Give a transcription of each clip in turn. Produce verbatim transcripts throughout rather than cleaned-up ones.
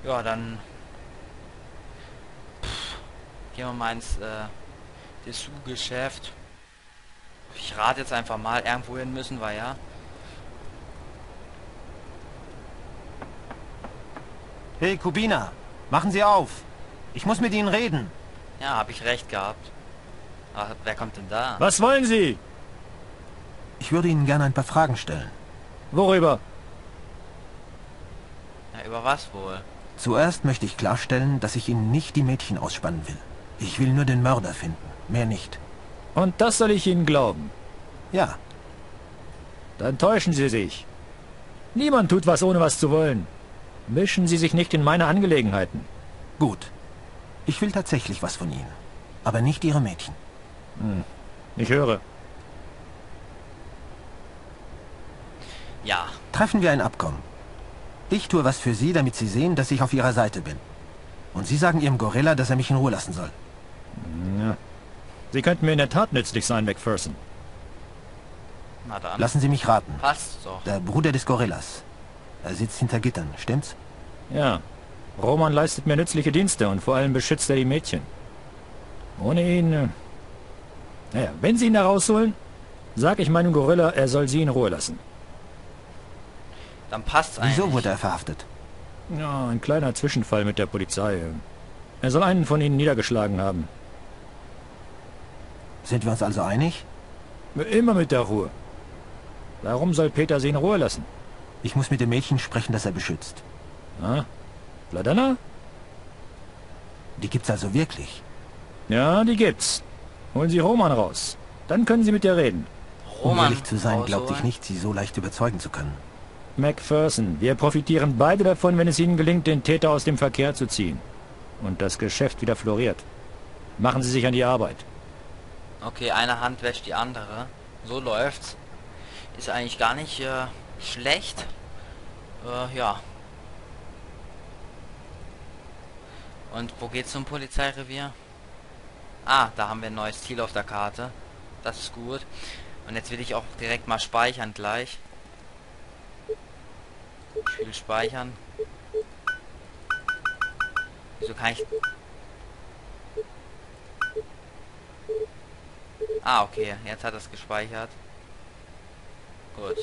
Ja, dann pff, gehen wir mal ins äh, Dessous-Geschäft. Ich rate jetzt einfach mal, irgendwo hin müssen wir, ja. Hey, Kubina, machen Sie auf. Ich muss mit Ihnen reden. Ja, habe ich recht gehabt. Ach, wer kommt denn da? Was wollen Sie? Ich würde Ihnen gerne ein paar Fragen stellen. Worüber? Ja, über was wohl? Zuerst möchte ich klarstellen, dass ich Ihnen nicht die Mädchen ausspannen will. Ich will nur den Mörder finden, mehr nicht. Und das soll ich Ihnen glauben? Ja, Dann täuschen Sie sich. Niemand tut was, ohne was zu wollen. Mischen Sie sich nicht in meine Angelegenheiten. gut. Ich will tatsächlich was von Ihnen. Aber nicht Ihre Mädchen. Hm. Ich höre. Ja, Treffen wir ein Abkommen. Ich tue was für Sie, damit Sie sehen, dass ich auf Ihrer Seite bin. Und Sie sagen Ihrem Gorilla, dass er mich in Ruhe lassen soll. Ja. Sie könnten mir in der Tat nützlich sein, McPherson. na dann. Lassen Sie mich raten. Passt doch. Der Bruder des Gorillas. Er sitzt hinter Gittern, stimmt's? Ja. Roman leistet mir nützliche Dienste und vor allem beschützt er die Mädchen. Ohne ihn... Äh, naja, wenn Sie ihn da rausholen, sag ich meinem Gorilla, er soll Sie in Ruhe lassen. Dann passt's eigentlich. Wieso wurde er verhaftet? Ja, ein kleiner Zwischenfall mit der Polizei. Er soll einen von Ihnen niedergeschlagen haben. Sind wir uns also einig? Immer mit der Ruhe. Warum soll Peter Sie in Ruhe lassen? Ich muss mit dem Mädchen sprechen, das er beschützt. Ah, Vladana? Die gibt's also wirklich. Ja, die gibt's. Holen Sie Roman raus. Dann können Sie mit ihr reden. Um Roman ehrlich zu sein, glaubte ich rausholen. nicht, Sie so leicht überzeugen zu können. McPherson, wir profitieren beide davon, wenn es Ihnen gelingt, den Täter aus dem Verkehr zu ziehen. Und das Geschäft wieder floriert. Machen Sie sich an die Arbeit. Okay, eine Hand wäscht die andere. So läuft's. Ist eigentlich gar nicht äh, schlecht. Äh, ja. Und wo geht's zum Polizeirevier? Ah, da haben wir ein neues Ziel auf der Karte. Das ist gut. Und jetzt will ich auch direkt mal speichern gleich. Ich will speichern. Wieso kann ich... Ah, okay. Jetzt hat es gespeichert. Gut.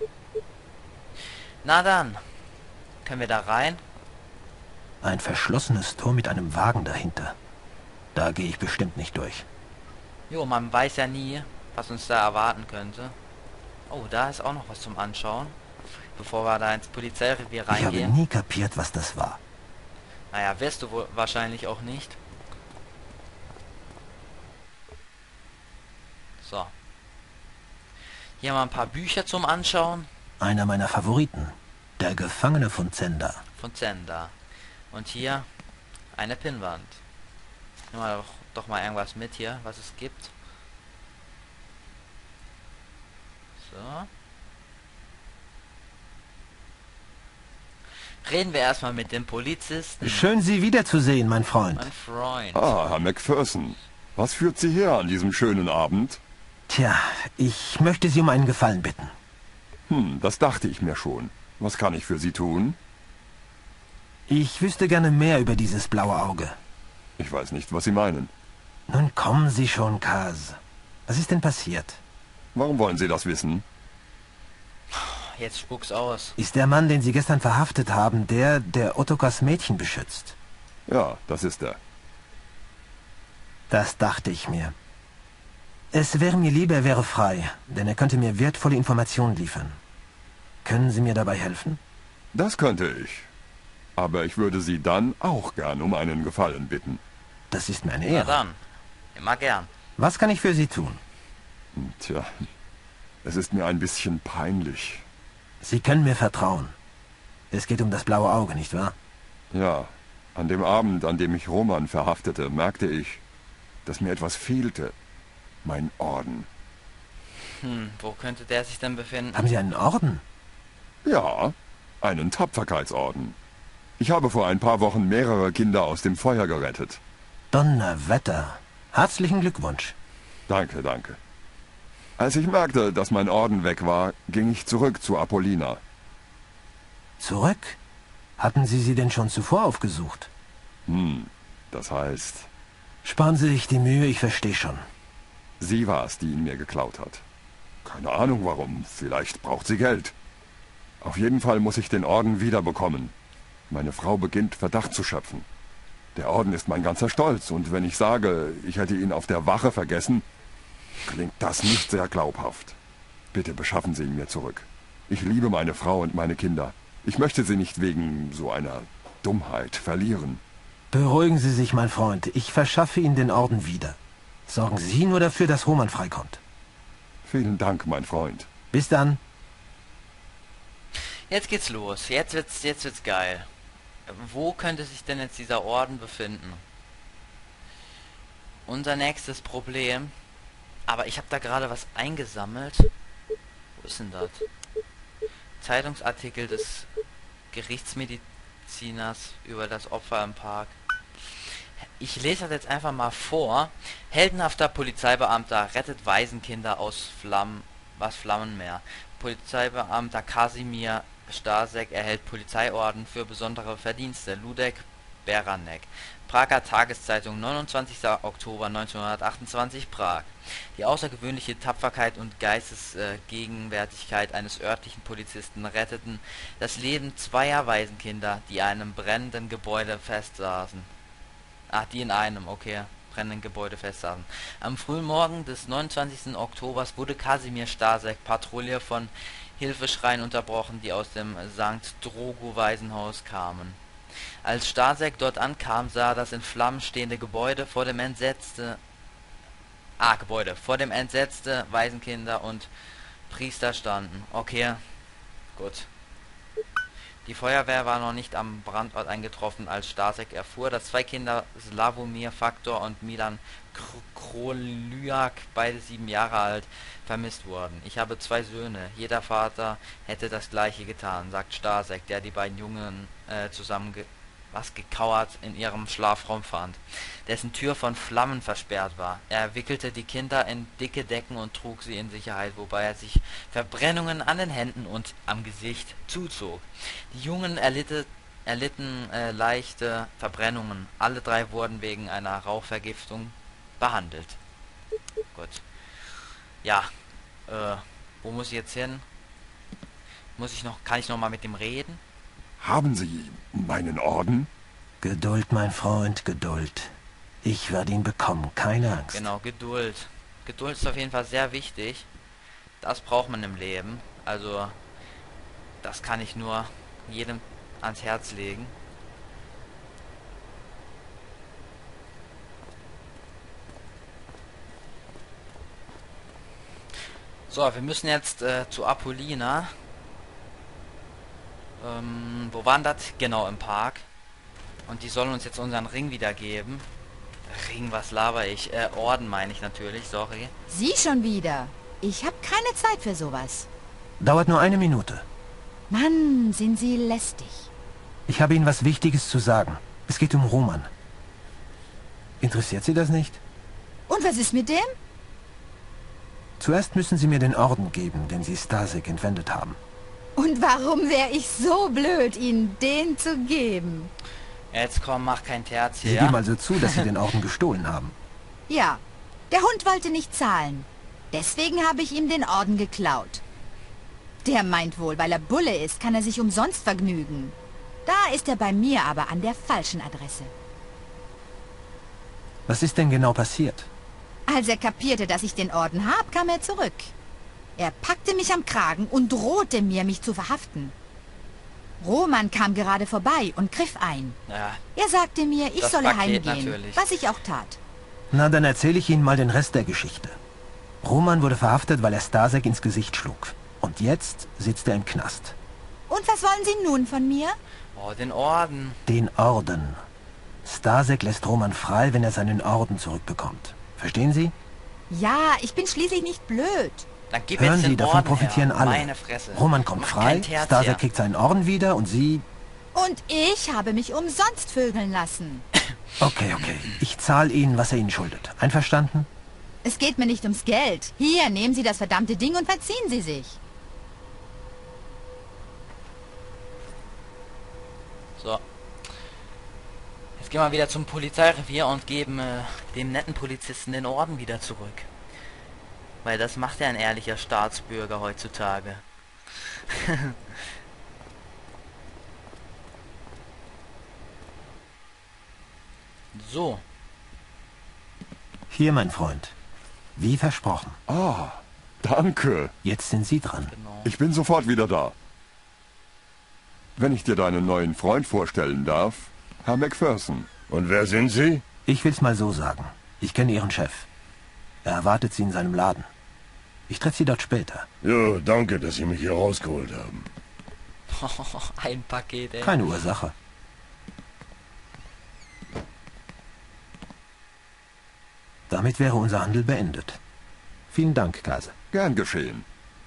Na dann. Können wir da rein? Ein verschlossenes Tor mit einem Wagen dahinter. Da gehe ich bestimmt nicht durch. Jo, man weiß ja nie, was uns da erwarten könnte. Oh, da ist auch noch was zum Anschauen. Bevor wir da ins Polizeirevier Ich habe reingehen. nie kapiert, was das war. Naja, wirst du wohl wahrscheinlich auch nicht. So. Hier haben wir ein paar Bücher zum Anschauen. Einer meiner Favoriten. Der Gefangene von Zenda. Von Zenda. Und hier eine Pinnwand. Nehmen wir doch, doch mal irgendwas mit hier, was es gibt. So. Reden wir erstmal mit dem Polizisten. Schön, Sie wiederzusehen, mein Freund. Mein Freund. Ah, Herr McPherson. Was führt Sie her an diesem schönen Abend? Tja, ich möchte Sie um einen Gefallen bitten. Hm, das dachte ich mir schon. Was kann ich für Sie tun? Ich wüsste gerne mehr über dieses blaue Auge. Ich weiß nicht, was Sie meinen. Nun kommen Sie schon, Kaz. Was ist denn passiert? Warum wollen Sie das wissen? Jetzt spuck's aus. Ist der Mann, den Sie gestern verhaftet haben, der, der Ottokars Mädchen beschützt? Ja, das ist er. Das dachte ich mir. Es wäre mir lieber, er wäre frei, denn er könnte mir wertvolle Informationen liefern. Können Sie mir dabei helfen? Das könnte ich. Aber ich würde Sie dann auch gern um einen Gefallen bitten. Das ist mir eine Na Ehre. dann. Immer gern. Was kann ich für Sie tun? Tja, es ist mir ein bisschen peinlich. Sie können mir vertrauen. Es geht um das blaue Auge, nicht wahr? Ja, an dem Abend, an dem ich Roman verhaftete, merkte ich, dass mir etwas fehlte. Mein Orden. Hm, wo könnte der sich denn befinden? Haben Sie einen Orden? Ja, einen Tapferkeitsorden. Ich habe vor ein paar Wochen mehrere Kinder aus dem Feuer gerettet. Donnerwetter. Herzlichen Glückwunsch. Danke, danke. Als ich merkte, dass mein Orden weg war, ging ich zurück zu Apollina. Zurück? Hatten Sie sie denn schon zuvor aufgesucht? Hm, das heißt, Sparen Sie sich die Mühe, ich verstehe schon. sie war es, die ihn mir geklaut hat. Keine Ahnung warum, vielleicht braucht sie Geld. Auf jeden Fall muss ich den Orden wiederbekommen. Meine Frau beginnt Verdacht zu schöpfen. Der Orden ist mein ganzer Stolz, und wenn ich sage, ich hätte ihn auf der Wache vergessen, klingt das nicht sehr glaubhaft. Bitte beschaffen Sie ihn mir zurück. Ich liebe meine Frau und meine Kinder. Ich möchte sie nicht wegen so einer Dummheit verlieren. Beruhigen Sie sich, mein Freund. Ich verschaffe Ihnen den Orden wieder. Sorgen Sie nur dafür, dass Roman freikommt. Vielen Dank, mein Freund. Bis dann. Jetzt geht's los. Jetzt wird's, jetzt wird's geil. Wo könnte sich denn jetzt dieser Orden befinden? Unser nächstes Problem. Aber ich habe da gerade was eingesammelt. Wo ist denn das? Zeitungsartikel des Gerichtsmediziners über das Opfer im Park. Ich lese das jetzt einfach mal vor. Heldenhafter Polizeibeamter rettet Waisenkinder aus Flammen, was Flammenmeer. Polizeibeamter Kasimir Stasek erhält Polizeiorden für besondere Verdienste. Ludek Beranek. Prager Tageszeitung, neunundzwanzigster Oktober neunzehnhundertachtundzwanzig, Prag. Die außergewöhnliche Tapferkeit und Geistesgegenwärtigkeit äh, eines örtlichen Polizisten retteten das Leben zweier Waisenkinder, die einem brennenden Gebäude festsaßen. Ach, die in einem, okay, brennenden Gebäude festsaßen. Am frühen Morgen des neunundzwanzigsten Oktobers wurde Kasimir Stasek Patrouille von Hilfeschreien unterbrochen, die aus dem Sankt Drogo-Waisenhaus kamen. Als Stasek dort ankam, sah das in Flammen stehende Gebäude vor dem entsetzte Ah, Gebäude, vor dem entsetzte Waisenkinder und Priester standen. Okay, gut. Die Feuerwehr war noch nicht am Brandort eingetroffen, als Stasek erfuhr, dass zwei Kinder, Slavomir Faktor und Milan Krolyak, beide sieben Jahre alt, vermisst wurden. Ich habe zwei Söhne. Jeder Vater hätte das gleiche getan, sagt Stasek, der die beiden Jungen äh, zusammen ge was gekauert in ihrem Schlafraum fand, dessen Tür von Flammen versperrt war. Er wickelte die Kinder in dicke Decken und trug sie in Sicherheit, wobei er sich Verbrennungen an den Händen und am Gesicht zuzog. Die Jungen erlitte, erlitten äh, leichte Verbrennungen. Alle drei wurden wegen einer Rauchvergiftung behandelt. Gut. Ja, äh, wo muss ich jetzt hin? Muss ich noch, kann ich noch mal mit dem reden? Haben Sie meinen Orden? Geduld, mein Freund, Geduld. Ich werde ihn bekommen, keine Angst. Genau, Geduld. Geduld ist auf jeden Fall sehr wichtig. Das braucht man im Leben. Also, das kann ich nur jedem ans Herz legen. So, wir müssen jetzt äh, zu Apollina. Ähm, wo waren das? Genau, im Park. Und die sollen uns jetzt unseren Ring wiedergeben. Ring, was laber ich? Äh, Orden meine ich natürlich, sorry. Sie schon wieder. Ich habe keine Zeit für sowas. Dauert nur eine Minute. Mann, sind Sie lästig. Ich habe Ihnen was Wichtiges zu sagen. Es geht um Roman. Interessiert Sie das nicht? Und was ist mit dem? Zuerst müssen Sie mir den Orden geben, den Sie Stasek entwendet haben. Und warum wäre ich so blöd, Ihnen den zu geben? Jetzt komm, mach kein Terz hier. Sie Ja? geben also zu, dass Sie den Orden gestohlen haben. Ja, der Hund wollte nicht zahlen. Deswegen habe ich ihm den Orden geklaut. Der meint wohl, weil er Bulle ist, kann er sich umsonst vergnügen. Da ist er bei mir aber an der falschen Adresse. Was ist denn genau passiert? Als er kapierte, dass ich den Orden habe, kam er zurück. Er packte mich am Kragen und drohte mir, mich zu verhaften. Roman kam gerade vorbei und griff ein. Ja, Er sagte mir, ich Das solle Paket heimgehen, natürlich. was ich auch tat. Na, dann erzähle ich Ihnen mal den Rest der Geschichte. Roman wurde verhaftet, weil er Stasek ins Gesicht schlug. Und jetzt sitzt er im Knast. Und was wollen Sie nun von mir? oh, den Orden. Den Orden. Stasek lässt Roman frei, wenn er seinen Orden zurückbekommt. Verstehen Sie? Ja, ich bin schließlich nicht blöd. Dann gib Hören jetzt Sie, den davon Orden profitieren her. alle. Meine Fresse. Roman kommt Mach frei, kein Terz Stasek hier. kriegt seinen Orden wieder und Sie... Und ich habe mich umsonst vögeln lassen. Okay, okay. Ich zahle Ihnen, was er Ihnen schuldet. Einverstanden? Es geht mir nicht ums Geld. Hier, nehmen Sie das verdammte Ding und verziehen Sie sich. So. Jetzt gehen wir wieder zum Polizeirevier und geben äh, dem netten Polizisten den Orden wieder zurück. Weil das macht ja ein ehrlicher Staatsbürger heutzutage. So. Hier, mein Freund. Wie versprochen. Ah, danke. Jetzt sind Sie dran. Genau. Ich bin sofort wieder da. Wenn ich dir deinen neuen Freund vorstellen darf, Herr Macpherson. Und wer sind Sie? Ich will's mal so sagen. Ich kenne Ihren Chef. Er erwartet Sie in seinem Laden. Ich treffe Sie dort später. Jo, danke, dass Sie mich hier rausgeholt haben. Ein Paket, ey. Keine Ursache. Damit wäre unser Handel beendet. Vielen Dank, Kase. Gern geschehen.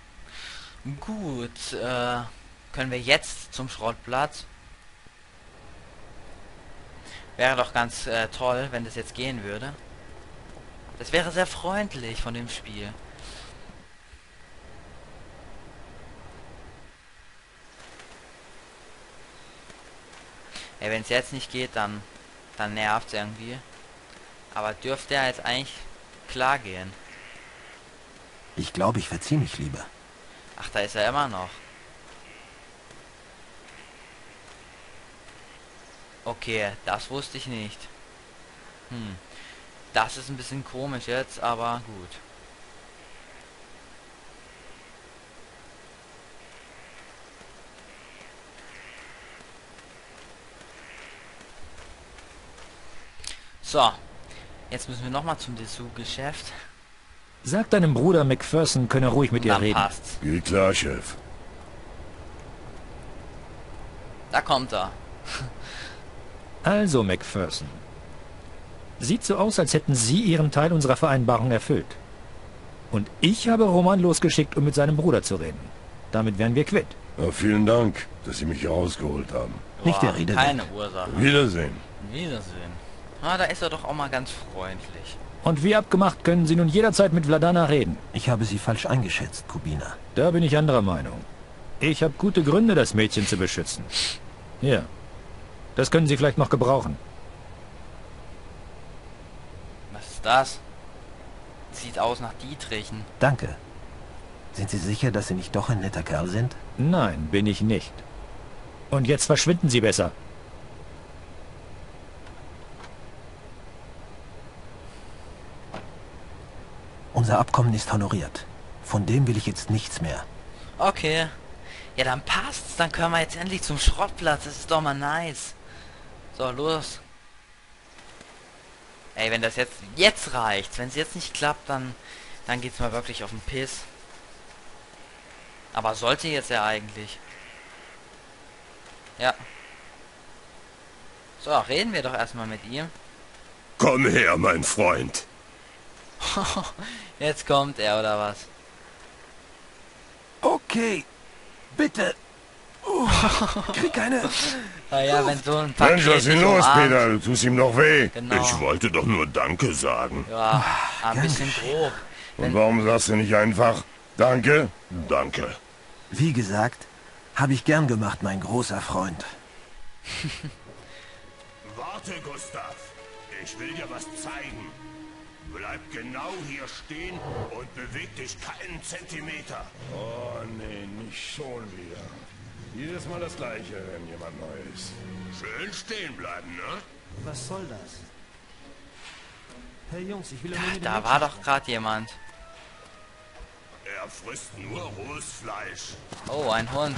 Gut, äh, können wir jetzt zum Schrottplatz? Wäre doch ganz äh, toll, wenn das jetzt gehen würde. Das wäre sehr freundlich von dem Spiel. Ey, wenn es jetzt nicht geht, dann, dann nervt es irgendwie. Aber dürfte er jetzt eigentlich klar gehen? Ich glaube, ich verziehe mich lieber. Ach, da ist er immer noch. Okay, das wusste ich nicht. Hm. Das ist ein bisschen komisch jetzt, aber gut. So. Jetzt müssen wir nochmal zum Dessous-Geschäft. Sag deinem Bruder Macpherson, könne ruhig mit dir Dann reden. passt's. Geht klar, Chef. Da kommt er. Also, Macpherson. Sieht so aus, als hätten Sie Ihren Teil unserer Vereinbarung erfüllt. Und ich habe Roman losgeschickt, um mit seinem Bruder zu reden. Damit wären wir quitt. Ja, vielen Dank, dass Sie mich hier rausgeholt haben. Nicht der Boah, Rede keine wert. Ursache. Wiedersehen. Wiedersehen. Ah, da ist er doch auch mal ganz freundlich. Und wie abgemacht können Sie nun jederzeit mit Vladana reden. Ich habe Sie falsch eingeschätzt, Kubina. Da bin ich anderer Meinung. Ich habe gute Gründe, das Mädchen zu beschützen. Ja. Das können Sie vielleicht noch gebrauchen. Was ist das? Sieht aus nach Dietrichen. Danke. Sind Sie sicher, dass Sie nicht doch ein netter Kerl sind? Nein, bin ich nicht. Und jetzt verschwinden Sie besser. Unser Abkommen ist honoriert. Von dem will ich jetzt nichts mehr. Okay. Ja, dann passt's. Dann können wir jetzt endlich zum Schrottplatz. Das ist doch mal nice. So, los. Ey, wenn das jetzt jetzt reicht. Wenn es jetzt nicht klappt, dann dann geht's mal wirklich auf den Piss. Aber sollte jetzt ja eigentlich. Ja. So, reden wir doch erstmal mit ihm. Komm her, mein Freund. Jetzt kommt er, oder was? Okay, bitte. Uh, krieg keine... Naja, wenn so ein Paket Mensch, was ist denn dich los, umarmt. Peter? Du tust ihm doch weh. Genau. Ich wollte doch nur Danke sagen. Ja, ein gern bisschen grob. Und warum sagst du nicht einfach Danke? Danke. Wie gesagt, habe ich gern gemacht, mein großer Freund. Warte, Gustav. Ich will dir was zeigen. Bleib genau hier stehen und beweg dich keinen Zentimeter. Oh, nee, nicht schon wieder. Jedes Mal das Gleiche, wenn jemand neu ist. Schön stehen bleiben, ne? Was soll das? Hey Jungs, ich will ja nur mit Da war doch gerade jemand. Er frisst nur rohes Fleisch. Oh, ein Hund.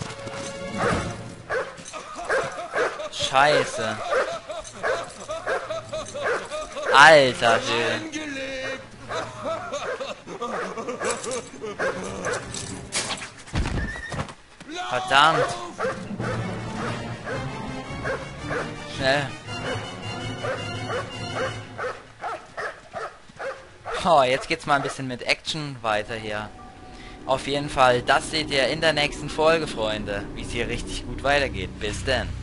Scheiße. Alter Schön. Verdammt. Schnell. Oh, jetzt geht's mal ein bisschen mit Action weiter hier. Auf jeden Fall, das seht ihr in der nächsten Folge, Freunde. Wie es hier richtig gut weitergeht. Bis denn.